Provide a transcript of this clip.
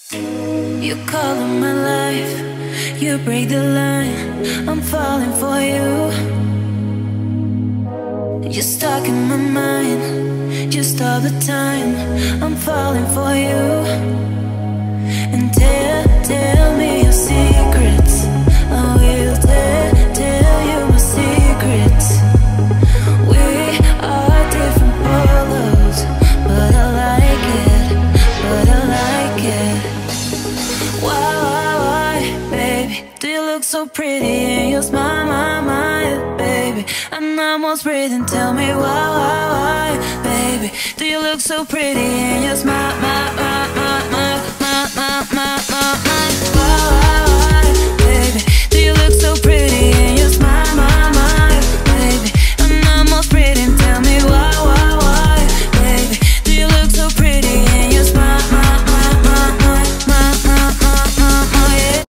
You color my life, you break the line, I'm falling for you. You're stuck in my mind, just all the time, I'm falling for you. And tell me your secrets, I will tell you my secrets. We are different colors, but I like it. Why, baby, do you look so pretty and you smile, my, baby? I'm almost breathing, tell me why, baby, do you look so pretty and you smile, my